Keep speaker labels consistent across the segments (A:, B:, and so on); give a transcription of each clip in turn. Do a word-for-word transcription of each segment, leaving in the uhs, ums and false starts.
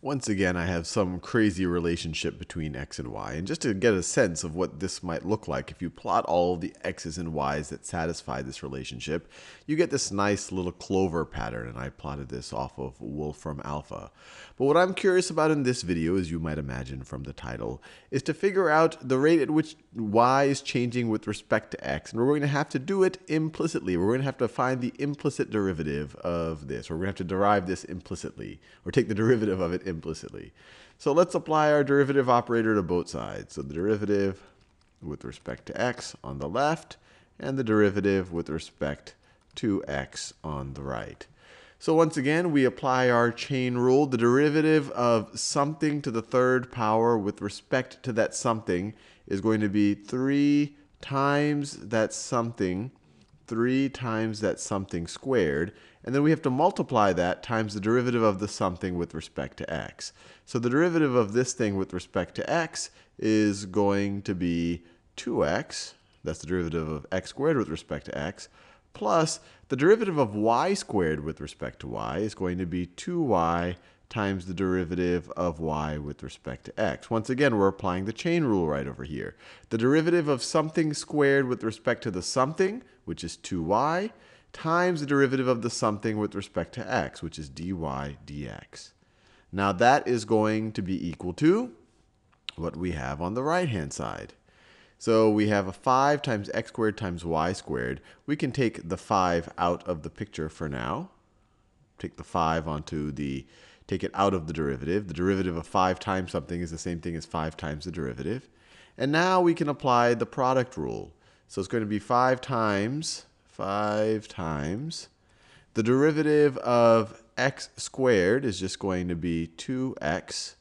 A: Once again, I have some crazy relationship between x and y. And just to get a sense of what this might look like, if you plot all the x's and y's that satisfy this relationship, you get this nice little clover pattern. And I plotted this off of Wolfram Alpha. But what I'm curious about in this video, as you might imagine from the title, is to figure out the rate at which y is changing with respect to x. And we're going to have to do it implicitly. We're going to have to find the implicit derivative of this. Or we're going to have to derive this implicitly, or take the derivative of it implicitly. So let's apply our derivative operator to both sides. So the derivative with respect to x on the left, and the derivative with respect to x on the right. So once again, we apply our chain rule. The derivative of something to the third power with respect to that something is going to be three times that something, three times that something squared. And then we have to multiply that times the derivative of the something with respect to x. So the derivative of this thing with respect to x is going to be two x. That's the derivative of x squared with respect to x. Plus the derivative of y squared with respect to y is going to be two y times the derivative of y with respect to x. Once again, we're applying the chain rule right over here. The derivative of something squared with respect to the something, which is two y, times the derivative of the something with respect to x, which is dy dx. Now that is going to be equal to what we have on the right-hand side. So we have a five times x squared times y squared. We can take the five out of the picture for now. Take the five onto the, take it out of the derivative. The derivative of five times something is the same thing as five times the derivative. And now we can apply the product rule. So it's going to be five times, five times. The derivative of x squared is just going to be two x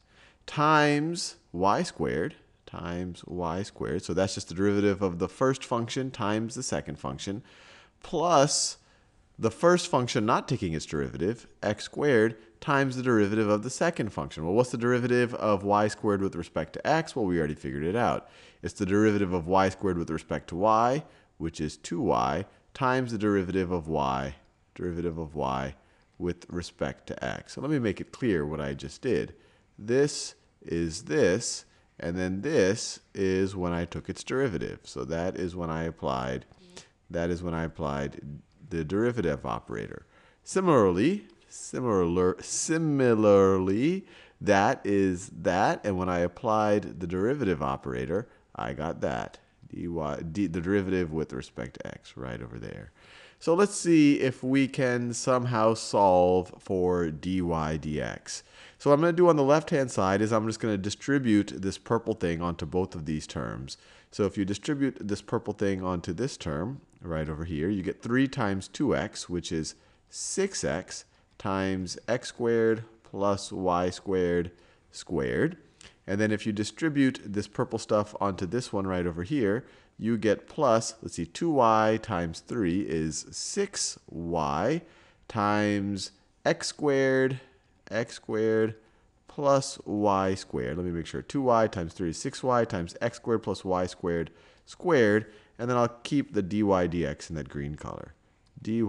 A: times y squared. Times y squared. So that's just the derivative of the first function times the second function, plus the first function not taking its derivative, x squared, times the derivative of the second function. Well, what's the derivative of y squared with respect to x? Well, we already figured it out. It's the derivative of y squared with respect to y, which is two y, times the derivative of y, derivative of y with respect to x. So let me make it clear what I just did. This is this. And then this is when I took its derivative. So that is when I applied, that is when I applied the derivative operator. Similarly, similar, similarly, that is that. And when I applied the derivative operator, I got that. dy, d, the derivative with respect to x right over there. So let's see if we can somehow solve for dy dx. So what I'm going to do on the left-hand side is I'm just going to distribute this purple thing onto both of these terms. So if you distribute this purple thing onto this term right over here, you get three times two x, which is six x, times x squared plus y squared squared. And then if you distribute this purple stuff onto this one right over here, you get plus, let's see, two y times three is six y times x squared, x squared plus y squared. Let me make sure. two y times three is six y times x squared plus y squared squared. And then I'll keep the dy dx in that green color. Dy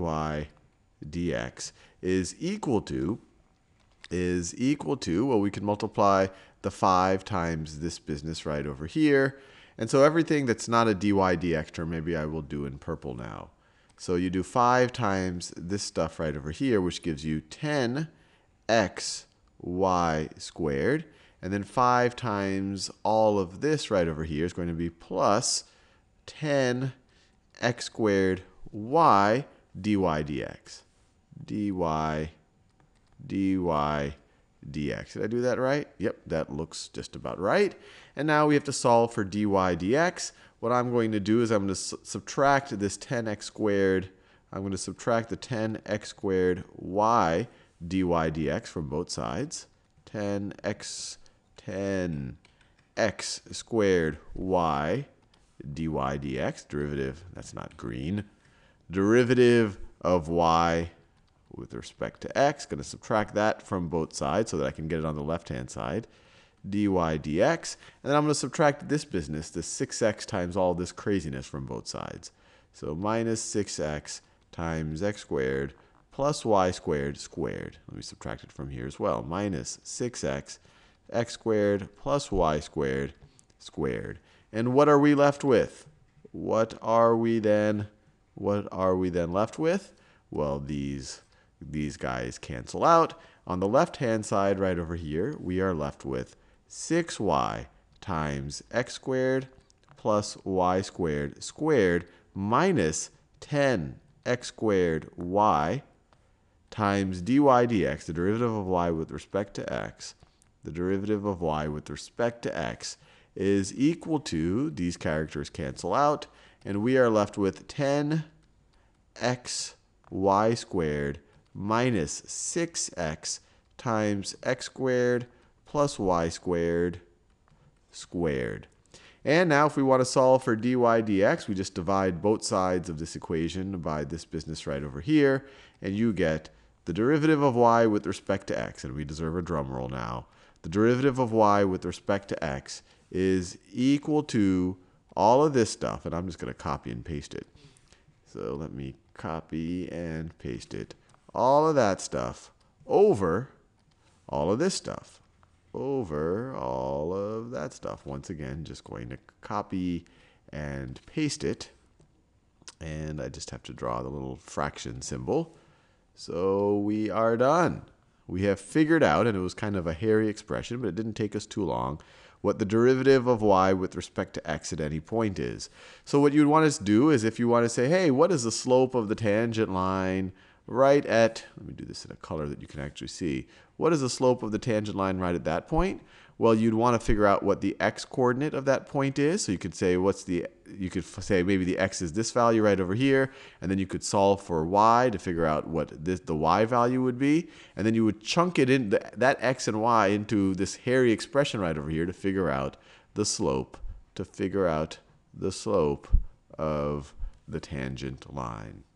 A: dx is equal to, is equal to, well, we can multiply the five times this business right over here. And so everything that's not a dy dx term, maybe I will do in purple now. So you do five times this stuff right over here, which gives you ten x y squared. And then five times all of this right over here is going to be plus ten x squared y dy dx. dy dy dx. Did I do that right? Yep, that looks just about right. And now we have to solve for dy dx. What I'm going to do is I'm going to su subtract this ten x squared. I'm going to subtract the ten x squared y dy dx from both sides. ten x, ten x squared y dy dx. Derivative, that's not green. Derivative of y with respect to x. Going to subtract that from both sides so that I can get it on the left-hand side. Dy dx. And then I'm going to subtract this business, this six x times all this craziness from both sides. So minus six x times x squared plus y squared squared. Let me subtract it from here as well. Minus six x, x squared plus y squared squared. And what are we left with? What are we then? What are we then left with? Well, these, these guys cancel out. On the left-hand side right over here, we are left with six y times x squared plus y squared squared minus ten x squared y times dy dx, the derivative of y with respect to x, the derivative of y with respect to x is equal to, these characters cancel out, and we are left with ten x y squared minus six x times x squared plus y squared squared. And now if we want to solve for dy dx, we just divide both sides of this equation by this business right over here, and you get the derivative of y with respect to x, and we deserve a drum roll now. The derivative of y with respect to x is equal to all of this stuff, and I'm just going to copy and paste it. So let me copy and paste it. All of that stuff over all of this stuff. Over all of that stuff. Once again, just going to copy and paste it. And I just have to draw the little fraction symbol. So we are done. We have figured out, and it was kind of a hairy expression, but it didn't take us too long, what the derivative of y with respect to x at any point is. So what you'd want us to do is if you want to say, hey, what is the slope of the tangent line right at, let me do this in a color that you can actually see. What is the slope of the tangent line right at that point? Well, you'd want to figure out what the x-coordinate of that point is. So you could say, what's the, you could say maybe the x is this value right over here, and then you could solve for y to figure out what this, the y value would be, and then you would chunk it in, the, that x and y into this hairy expression right over here to figure out the slope, to figure out the slope of the tangent line.